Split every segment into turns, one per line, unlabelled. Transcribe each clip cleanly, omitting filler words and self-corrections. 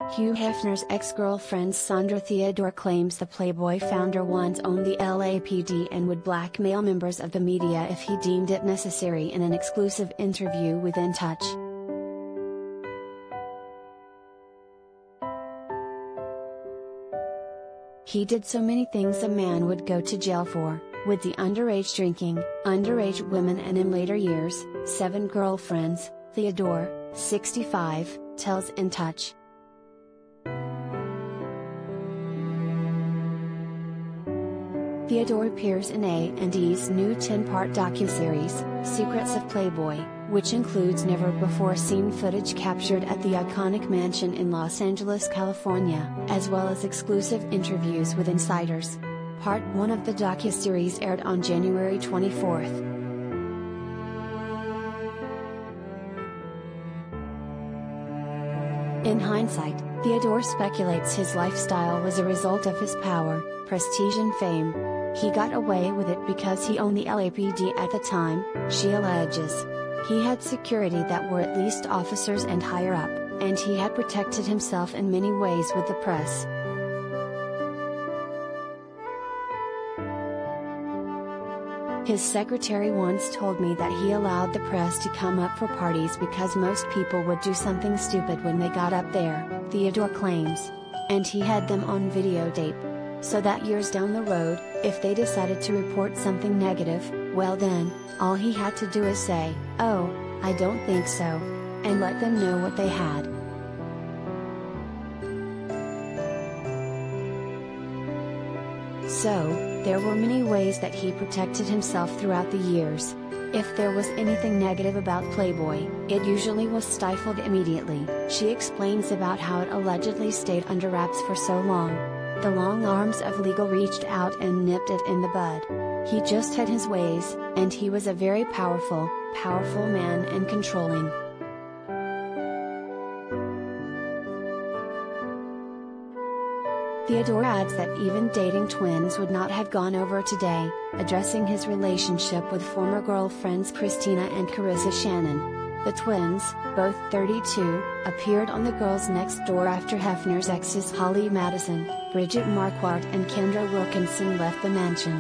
Hugh Hefner's ex-girlfriend Sandra Theodore claims the Playboy founder once owned the LAPD and would blackmail members of the media if he deemed it necessary in an exclusive interview with In Touch. He did so many things a man would go to jail for, with the underage drinking, underage women, and in later years, 7 girlfriends, Theodore, 65, tells In Touch. Theodore appears in A&E's new 10-part docuseries, Secrets of Playboy, which includes never-before-seen footage captured at the iconic mansion in Los Angeles, California, as well as exclusive interviews with insiders. Part 1 of the docuseries aired on January 24th. In hindsight, Theodore speculates his lifestyle was a result of his power, prestige and fame. He got away with it because he owned the LAPD at the time, she alleges. He had security that were at least officers and higher up, and he had protected himself in many ways with the press. His secretary once told me that he allowed the press to come up for parties because most people would do something stupid when they got up there, Theodore claims. And he had them on videotape. So that years down the road, if they decided to report something negative, well then, all he had to do is say, "Oh, I don't think so," and let them know what they had. So, there were many ways that he protected himself throughout the years. If there was anything negative about Playboy, it usually was stifled immediately. She explains about how it allegedly stayed under wraps for so long. The long arms of legal reached out and nipped it in the bud. He just had his ways, and he was a very powerful man and controlling. Theodore adds that even dating twins would not have gone over today, addressing his relationship with former girlfriends Christina and Carissa Shannon. The twins, both 32, appeared on The Girls Next Door after Hefner's exes Holly Madison, Bridget Marquardt and Kendra Wilkinson left the mansion.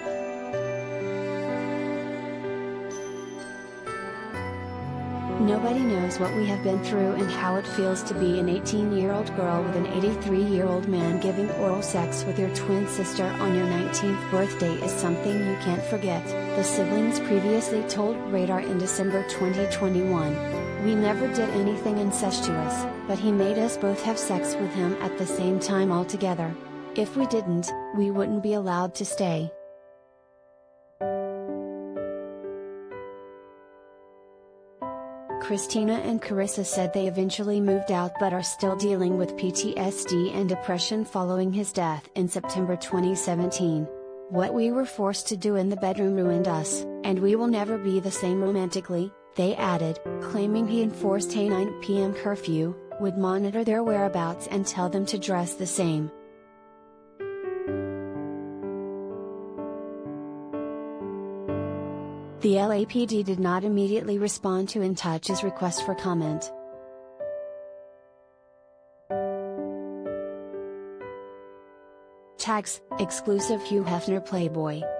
Nobody knows what we have been through and how it feels to be an 18-year-old girl with an 83-year-old man giving oral sex with your twin sister on your 19th birthday is something you can't forget, the siblings previously told Radar in December 2021. "We never did anything incestuous, but he made us both have sex with him at the same time altogether. If we didn't, we wouldn't be allowed to stay." Christina and Carissa said they eventually moved out but are still dealing with PTSD and depression following his death in September 2017. "What we were forced to do in the bedroom ruined us, and we will never be the same romantically," they added, claiming he enforced a 9 p.m. curfew, would monitor their whereabouts and tell them to dress the same. The LAPD did not immediately respond to In Touch's request for comment. Tags, exclusive Hugh Hefner Playboy.